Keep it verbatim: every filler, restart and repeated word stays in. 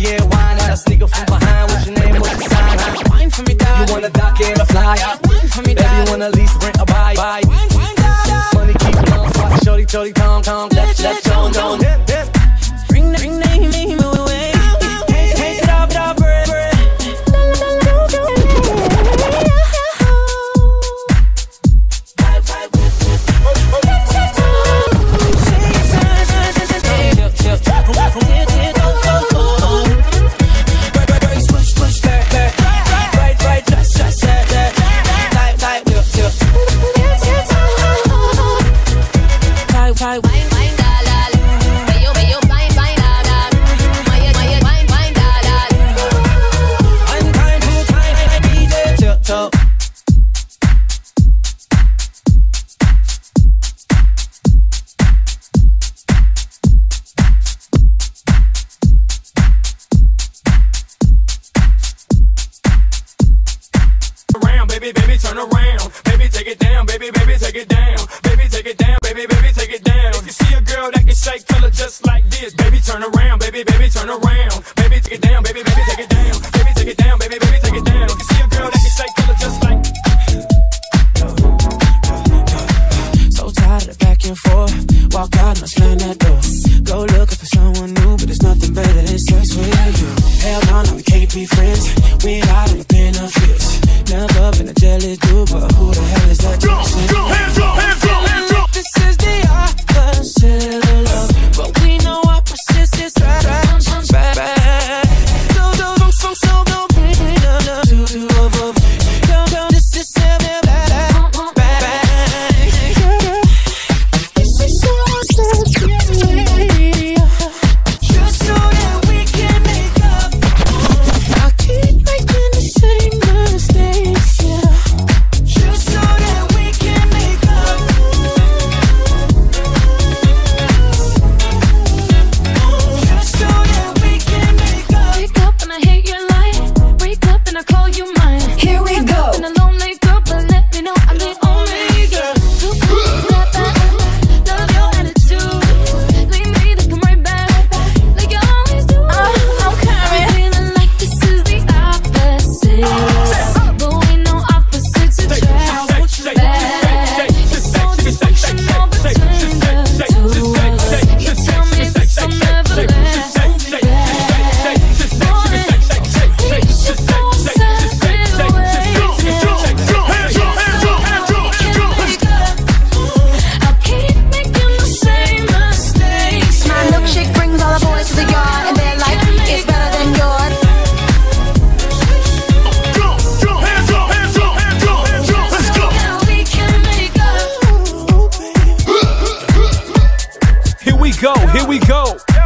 yeah, wine. I sneak up from behind. What's your name? What's your sign? Wine for me, dad. You wanna dock and a fly? Wine for me, dad. Baby, you wanna lease, rent, or buy? Buy. Wine, wine, dad. Money keep on, swat, shorty, shorty, tom, tom. Let's, let's, don't, don't. Bring the bring name, name away. Take it off, it off, bread, bread. Baby, baby, turn around. Baby, take it down. Baby, baby, take it down. Baby, take it down. Baby, baby, take it down. If you see a girl that can shake, tell her just like this. Baby, turn around. Baby, baby, turn around. Baby, take it down. Baby, baby, take it down. Baby, take it down. Baby, baby, take it down. If you see a girl that can shake, tell her just like. So tired of back and forth. Walk out and I slam that door. Go looking for someone new, but there's nothing better than sex with you. Hell no, no, we can't be friends. We ain't out of the benefits. Never been a jelly dude, but who the hell is that? Jump, jump, hands up, hands up, hands up. This is the opposite of love, but we know opposites is right, right, bad, bad. No, no, no, so, so, no, no, no, two, two, of them. No, no, this is bad, bad, bad, bad. This is so sexy. Just so that we can make up. I keep making the same mistakes, yeah. Just so that we can make up. Just so that we can make up. Wake up and I hate your life. Wake up and I call you mine. Here we Wake go. up and I lonely girl, but let me know I'm the only girl. Too cool, that bad. Love your attitude. Leave me to come right back, like you always do. I'm feeling like this is the opposite, but we know opposites attract. Bad. It's so dysfunctional between the two of us. You tell me this will never last. Bad. Boy, we should go separate ways. Hands up, hands up, hands up. I'll keep making the same mistakes. My milkshake brings all the boys to the yard, and they're like, it's better than yours. Jump, jump, hands up, hands up, hands up, hands up. Let's go. Now we can make up. Here we go, here we go.